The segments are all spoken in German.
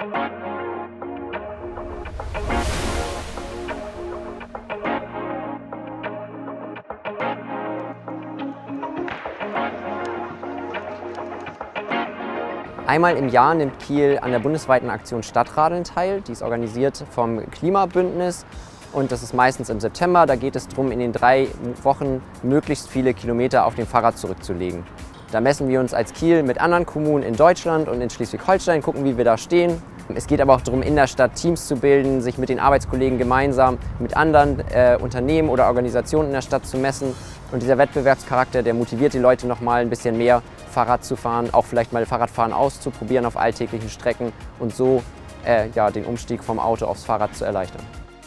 Einmal im Jahr nimmt Kiel an der bundesweiten Aktion Stadtradeln teil. Die ist organisiert vom Klimabündnis und das ist meistens im September. Da geht es darum, in den 3 Wochen möglichst viele Kilometer auf dem Fahrrad zurückzulegen. Da messen wir uns als Kiel mit anderen Kommunen in Deutschland und in Schleswig-Holstein, gucken, wie wir da stehen. Es geht aber auch darum, in der Stadt Teams zu bilden, sich mit den Arbeitskollegen gemeinsam mit anderen Unternehmen oder Organisationen in der Stadt zu messen. Und dieser Wettbewerbscharakter, der motiviert die Leute noch mal ein bisschen mehr, Fahrrad zu fahren, auch vielleicht mal Fahrradfahren auszuprobieren auf alltäglichen Strecken und so den Umstieg vom Auto aufs Fahrrad zu erleichtern.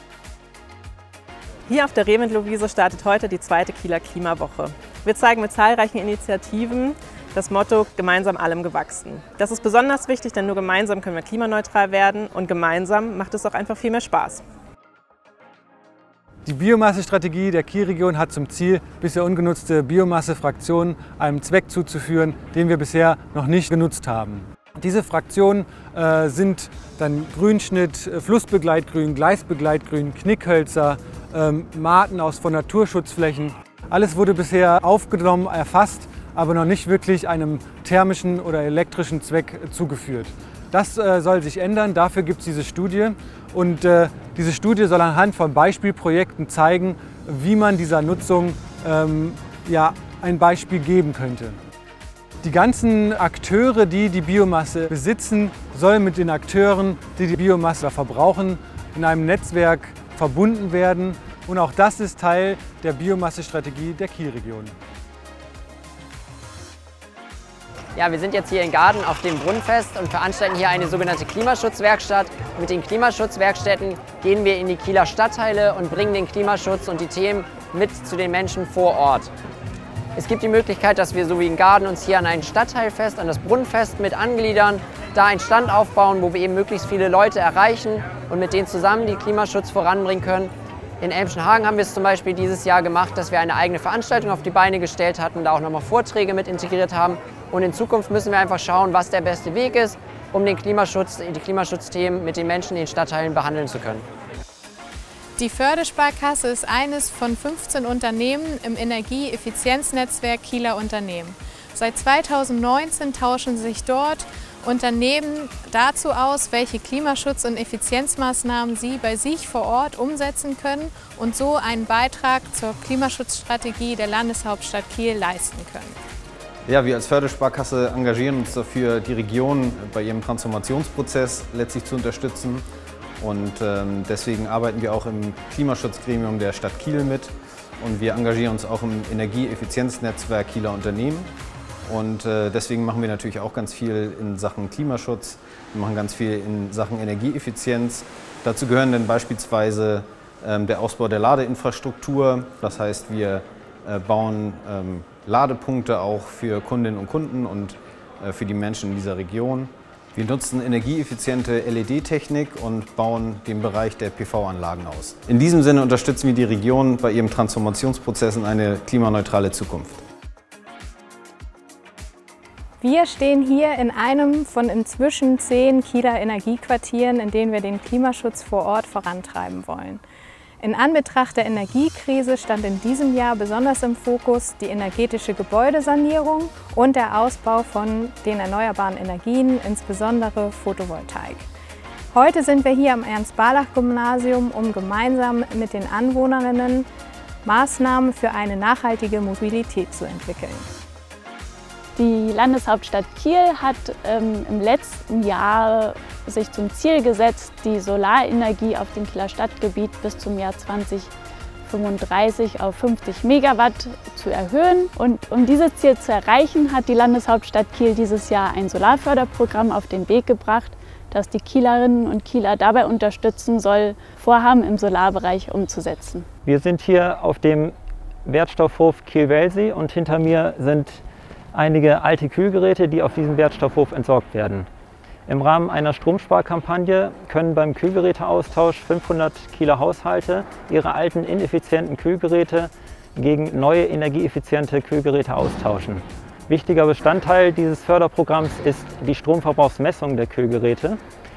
Hier auf der Reventlow-Wiese startet heute die 2. Kieler Klimawoche. Wir zeigen mit zahlreichen Initiativen das Motto „Gemeinsam allem gewachsen". Das ist besonders wichtig, denn nur gemeinsam können wir klimaneutral werden und gemeinsam macht es auch einfach viel mehr Spaß. Die Biomassestrategie der Kielregion hat zum Ziel, bisher ungenutzte Biomassefraktionen einem Zweck zuzuführen, den wir bisher noch nicht genutzt haben. Diese Fraktionen sind dann Grünschnitt, Flussbegleitgrün, Gleisbegleitgrün, Knickhölzer, Maaten von Naturschutzflächen. Alles wurde bisher aufgenommen, erfasst, aber noch nicht wirklich einem thermischen oder elektrischen Zweck zugeführt. Das soll sich ändern, dafür gibt es diese Studie und diese Studie soll anhand von Beispielprojekten zeigen, wie man dieser Nutzung ein Beispiel geben könnte. Die ganzen Akteure, die die Biomasse besitzen, sollen mit den Akteuren, die die Biomasse verbrauchen, in einem Netzwerk verbunden werden und auch das ist Teil der Biomassestrategie der Kielregion. Ja, wir sind jetzt hier in Gaden auf dem Brunnenfest und veranstalten hier eine sogenannte Klimaschutzwerkstatt. Mit den Klimaschutzwerkstätten gehen wir in die Kieler Stadtteile und bringen den Klimaschutz und die Themen mit zu den Menschen vor Ort. Es gibt die Möglichkeit, dass wir so wie in Gaden uns hier an ein Stadtteilfest, an das Brunnenfest mit angliedern, da einen Stand aufbauen, wo wir eben möglichst viele Leute erreichen und mit denen zusammen den Klimaschutz voranbringen können. In Elmschenhagen haben wir es zum Beispiel dieses Jahr gemacht, dass wir eine eigene Veranstaltung auf die Beine gestellt hatten, da auch nochmal Vorträge mit integriert haben. Und in Zukunft müssen wir einfach schauen, was der beste Weg ist, um die Klimaschutzthemen mit den Menschen in den Stadtteilen behandeln zu können. Die Fördersparkasse ist eines von 15 Unternehmen im Energieeffizienznetzwerk Kieler Unternehmen. Seit 2019 tauschen sich dort Unternehmen dazu aus, welche Klimaschutz- und Effizienzmaßnahmen sie bei sich vor Ort umsetzen können und so einen Beitrag zur Klimaschutzstrategie der Landeshauptstadt Kiel leisten können. Ja, wir als Fördersparkasse engagieren uns dafür, die Region bei ihrem Transformationsprozess letztlich zu unterstützen. Und deswegen arbeiten wir auch im Klimaschutzgremium der Stadt Kiel mit. Und wir engagieren uns auch im Energieeffizienznetzwerk Kieler Unternehmen. Und deswegen machen wir natürlich auch ganz viel in Sachen Klimaschutz. Wir machen ganz viel in Sachen Energieeffizienz. Dazu gehören dann beispielsweise der Ausbau der Ladeinfrastruktur. Das heißt, wir bauen Ladepunkte auch für Kundinnen und Kunden und für die Menschen in dieser Region. Wir nutzen energieeffiziente LED-Technik und bauen den Bereich der PV-Anlagen aus. In diesem Sinne unterstützen wir die Region bei ihrem Transformationsprozess in eine klimaneutrale Zukunft. Wir stehen hier in einem von inzwischen 10 Kieler Energiequartieren, in denen wir den Klimaschutz vor Ort vorantreiben wollen. In Anbetracht der Energiekrise stand in diesem Jahr besonders im Fokus die energetische Gebäudesanierung und der Ausbau von den erneuerbaren Energien, insbesondere Photovoltaik. Heute sind wir hier am Ernst-Barlach-Gymnasium, um gemeinsam mit den Anwohnerinnen Maßnahmen für eine nachhaltige Mobilität zu entwickeln. Die Landeshauptstadt Kiel hat im letzten Jahr sich zum Ziel gesetzt, die Solarenergie auf dem Kieler Stadtgebiet bis zum Jahr 2035 auf 50 Megawatt zu erhöhen. Und um dieses Ziel zu erreichen, hat die Landeshauptstadt Kiel dieses Jahr ein Solarförderprogramm auf den Weg gebracht, das die Kielerinnen und Kieler dabei unterstützen soll, Vorhaben im Solarbereich umzusetzen. Wir sind hier auf dem Wertstoffhof Kiel-Welsee und hinter mir sind einige alte Kühlgeräte, die auf diesem Wertstoffhof entsorgt werden. Im Rahmen einer Stromsparkampagne können beim Kühlgeräteaustausch 500 Kieler Haushalte ihre alten ineffizienten Kühlgeräte gegen neue energieeffiziente Kühlgeräte austauschen. Wichtiger Bestandteil dieses Förderprogramms ist die Stromverbrauchsmessung der Kühlgeräte.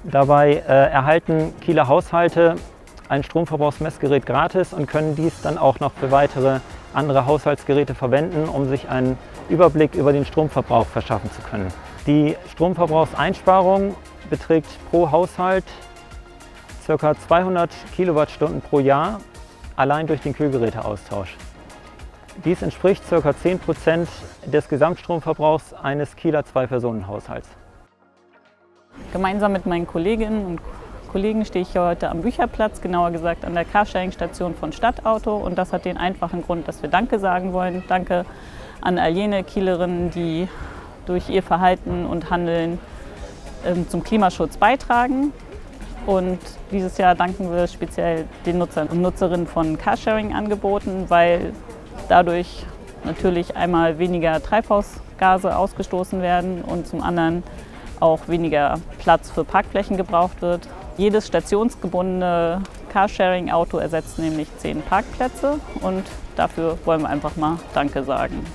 Dabei erhalten Kieler Haushalte ein Stromverbrauchsmessgerät gratis und können dies dann auch noch für weitere andere Haushaltsgeräte verwenden, um sich einen Überblick über den Stromverbrauch verschaffen zu können. Die Stromverbrauchseinsparung beträgt pro Haushalt ca. 200 Kilowattstunden pro Jahr, allein durch den Kühlgeräteaustausch. Dies entspricht ca. 10% des Gesamtstromverbrauchs eines Kieler Zwei-Personen-Haushalts. Gemeinsam mit meinen Kolleginnen und Kollegen stehe ich hier heute am Bücherplatz, genauer gesagt an der Carsharing-Station von Stadtauto. Und das hat den einfachen Grund, dass wir Danke sagen wollen. Danke an all jene Kielerinnen, die durch ihr Verhalten und Handeln zum Klimaschutz beitragen. Und dieses Jahr danken wir speziell den Nutzern und Nutzerinnen von Carsharing-Angeboten, weil dadurch natürlich einmal weniger Treibhausgase ausgestoßen werden und zum anderen auch weniger Platz für Parkflächen gebraucht wird. Jedes stationsgebundene Carsharing-Auto ersetzt nämlich 10 Parkplätze und dafür wollen wir einfach mal Danke sagen.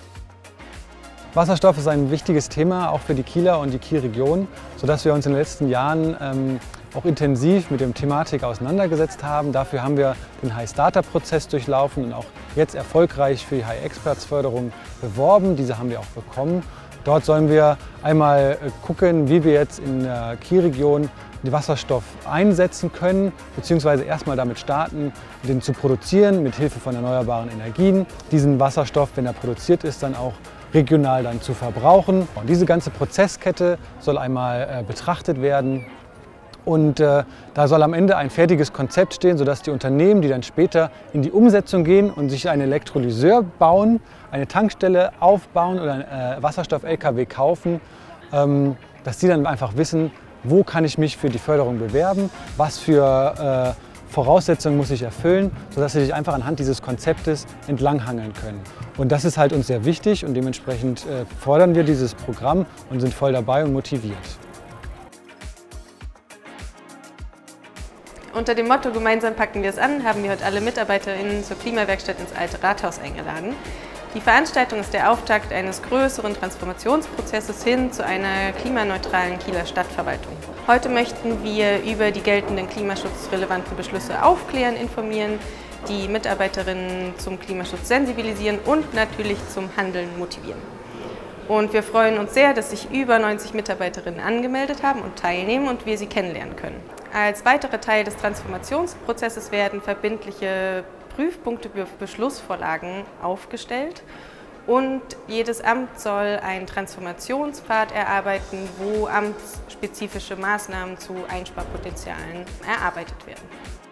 Wasserstoff ist ein wichtiges Thema, auch für die Kieler und die Kielregion, sodass wir uns in den letzten Jahren auch intensiv mit der Thematik auseinandergesetzt haben. Dafür haben wir den High-Starter-Prozess durchlaufen und auch jetzt erfolgreich für die High-Experts-Förderung beworben. Diese haben wir auch bekommen. Dort sollen wir einmal gucken, wie wir jetzt in der Kielregion den Wasserstoff einsetzen können, beziehungsweise erstmal damit starten, den zu produzieren mit Hilfe von erneuerbaren Energien. Diesen Wasserstoff, wenn er produziert ist, dann auch regional dann zu verbrauchen. Und diese ganze Prozesskette soll einmal betrachtet werden. Und da soll am Ende ein fertiges Konzept stehen, sodass die Unternehmen, die dann später in die Umsetzung gehen und sich einen Elektrolyseur bauen, eine Tankstelle aufbauen oder einen Wasserstoff-LKW kaufen, dass die dann einfach wissen, wo kann ich mich für die Förderung bewerben, was für Voraussetzungen muss ich erfüllen, sodass sie sich einfach anhand dieses Konzeptes entlanghangeln können. Und das ist halt uns sehr wichtig und dementsprechend fordern wir dieses Programm und sind voll dabei und motiviert. Unter dem Motto "Gemeinsam packen wir es an" haben wir heute alle MitarbeiterInnen zur Klimawerkstatt ins Alte Rathaus eingeladen. Die Veranstaltung ist der Auftakt eines größeren Transformationsprozesses hin zu einer klimaneutralen Kieler Stadtverwaltung. Heute möchten wir über die geltenden klimaschutzrelevanten Beschlüsse aufklären, informieren, die Mitarbeiterinnen zum Klimaschutz sensibilisieren und natürlich zum Handeln motivieren. Und wir freuen uns sehr, dass sich über 90 Mitarbeiterinnen angemeldet haben und teilnehmen und wir sie kennenlernen können. Als weiterer Teil des Transformationsprozesses werden verbindliche Prüfpunkte für Beschlussvorlagen aufgestellt und jedes Amt soll einen Transformationspfad erarbeiten, wo amtsspezifische Maßnahmen zu Einsparpotenzialen erarbeitet werden.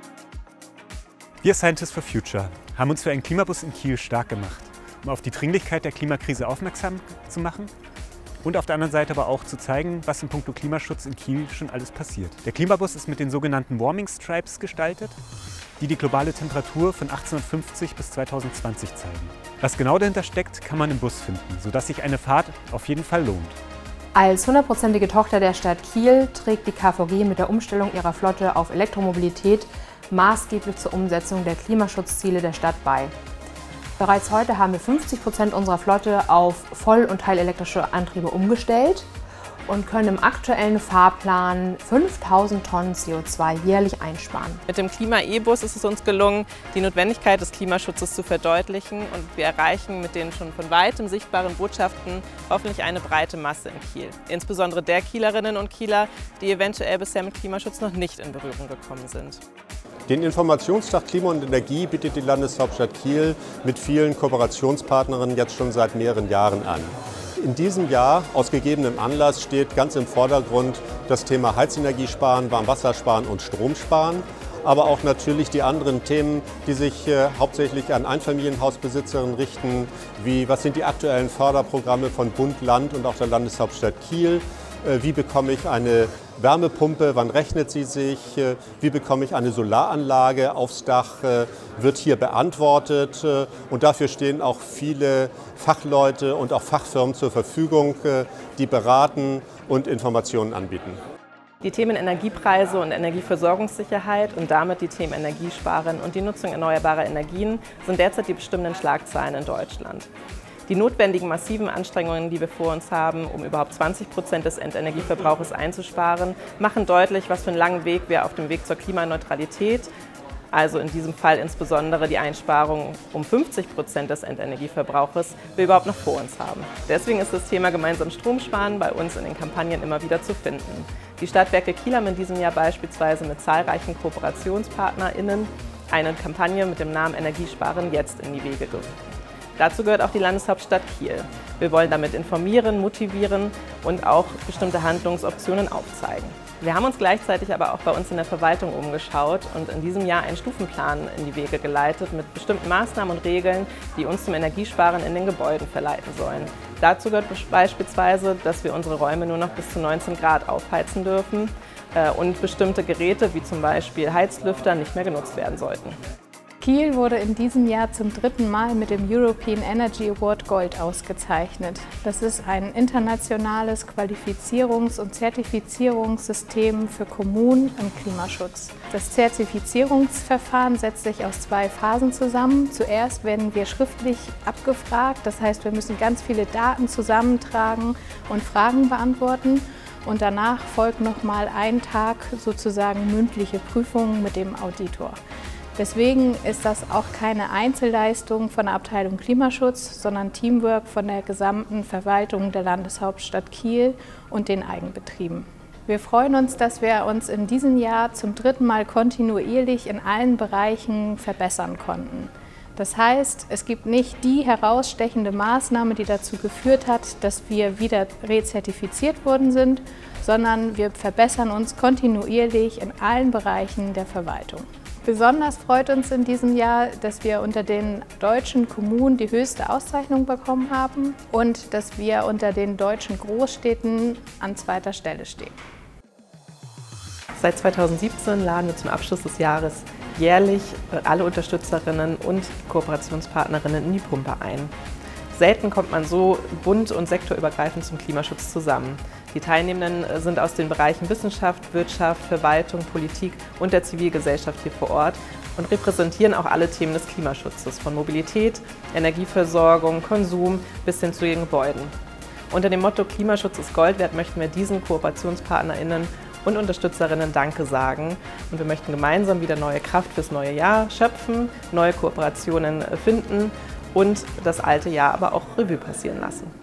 Wir Scientists for Future haben uns für einen Klimabus in Kiel stark gemacht, um auf die Dringlichkeit der Klimakrise aufmerksam zu machen und auf der anderen Seite aber auch zu zeigen, was in puncto Klimaschutz in Kiel schon alles passiert. Der Klimabus ist mit den sogenannten Warming Stripes gestaltet, die die globale Temperatur von 1850 bis 2020 zeigen. Was genau dahinter steckt, kann man im Bus finden, sodass sich eine Fahrt auf jeden Fall lohnt. Als 100%ige Tochter der Stadt Kiel trägt die KVG mit der Umstellung ihrer Flotte auf Elektromobilität maßgeblich zur Umsetzung der Klimaschutzziele der Stadt bei. Bereits heute haben wir 50% unserer Flotte auf voll- und teilelektrische Antriebe umgestellt und können im aktuellen Fahrplan 5000 Tonnen CO2 jährlich einsparen. Mit dem Klima-E-Bus ist es uns gelungen, die Notwendigkeit des Klimaschutzes zu verdeutlichen und wir erreichen mit den schon von weitem sichtbaren Botschaften hoffentlich eine breite Masse in Kiel. Insbesondere der Kielerinnen und Kieler, die eventuell bisher mit Klimaschutz noch nicht in Berührung gekommen sind. Den Informationstag Klima und Energie bietet die Landeshauptstadt Kiel mit vielen Kooperationspartnerinnen jetzt schon seit mehreren Jahren an. In diesem Jahr, aus gegebenem Anlass, steht ganz im Vordergrund das Thema Heizenergiesparen, Warmwassersparen und Stromsparen, aber auch natürlich die anderen Themen, die sich hauptsächlich an Einfamilienhausbesitzerinnen richten, wie was sind die aktuellen Förderprogramme von Bund, Land und auch der Landeshauptstadt Kiel. Wie bekomme ich eine Wärmepumpe, wann rechnet sie sich, wie bekomme ich eine Solaranlage aufs Dach, wird hier beantwortet. Und dafür stehen auch viele Fachleute und auch Fachfirmen zur Verfügung, die beraten und Informationen anbieten. Die Themen Energiepreise und Energieversorgungssicherheit und damit die Themen Energiesparen und die Nutzung erneuerbarer Energien sind derzeit die bestimmenden Schlagzeilen in Deutschland. Die notwendigen massiven Anstrengungen, die wir vor uns haben, um überhaupt 20% des Endenergieverbrauchs einzusparen, machen deutlich, was für einen langen Weg wir auf dem Weg zur Klimaneutralität, also in diesem Fall insbesondere die Einsparung um 50% des Endenergieverbrauches, wir überhaupt noch vor uns haben. Deswegen ist das Thema gemeinsam Strom sparen bei uns in den Kampagnen immer wieder zu finden. Die Stadtwerke Kiel haben in diesem Jahr beispielsweise mit zahlreichen KooperationspartnerInnen eine Kampagne mit dem Namen Energiesparen jetzt in die Wege gerufen. Dazu gehört auch die Landeshauptstadt Kiel. Wir wollen damit informieren, motivieren und auch bestimmte Handlungsoptionen aufzeigen. Wir haben uns gleichzeitig aber auch bei uns in der Verwaltung umgeschaut und in diesem Jahr einen Stufenplan in die Wege geleitet mit bestimmten Maßnahmen und Regeln, die uns zum Energiesparen in den Gebäuden verleiten sollen. Dazu gehört beispielsweise, dass wir unsere Räume nur noch bis zu 19 Grad aufheizen dürfen und bestimmte Geräte wie zum Beispiel Heizlüfter nicht mehr genutzt werden sollten. Kiel wurde in diesem Jahr zum 3. Mal mit dem European Energy Award Gold ausgezeichnet. Das ist ein internationales Qualifizierungs- und Zertifizierungssystem für Kommunen im Klimaschutz. Das Zertifizierungsverfahren setzt sich aus 2 Phasen zusammen. Zuerst werden wir schriftlich abgefragt, das heißt, wir müssen ganz viele Daten zusammentragen und Fragen beantworten. Und danach folgt nochmal ein Tag sozusagen mündliche Prüfung mit dem Auditor. Deswegen ist das auch keine Einzelleistung von der Abteilung Klimaschutz, sondern Teamwork von der gesamten Verwaltung der Landeshauptstadt Kiel und den Eigenbetrieben. Wir freuen uns, dass wir uns in diesem Jahr zum 3. Mal kontinuierlich in allen Bereichen verbessern konnten. Das heißt, es gibt nicht die herausstechende Maßnahme, die dazu geführt hat, dass wir wieder rezertifiziert worden sind, sondern wir verbessern uns kontinuierlich in allen Bereichen der Verwaltung. Besonders freut uns in diesem Jahr, dass wir unter den deutschen Kommunen die höchste Auszeichnung bekommen haben und dass wir unter den deutschen Großstädten an 2. Stelle stehen. Seit 2017 laden wir zum Abschluss des Jahres jährlich alle Unterstützerinnen und Kooperationspartnerinnen in die Pumpe ein. Selten kommt man so bunt und sektorübergreifend zum Klimaschutz zusammen. Die Teilnehmenden sind aus den Bereichen Wissenschaft, Wirtschaft, Verwaltung, Politik und der Zivilgesellschaft hier vor Ort und repräsentieren auch alle Themen des Klimaschutzes, von Mobilität, Energieversorgung, Konsum bis hin zu den Gebäuden. Unter dem Motto Klimaschutz ist Gold wert möchten wir diesen KooperationspartnerInnen und Unterstützerinnen Danke sagen und wir möchten gemeinsam wieder neue Kraft fürs neue Jahr schöpfen, neue Kooperationen finden und das alte Jahr aber auch Revue passieren lassen.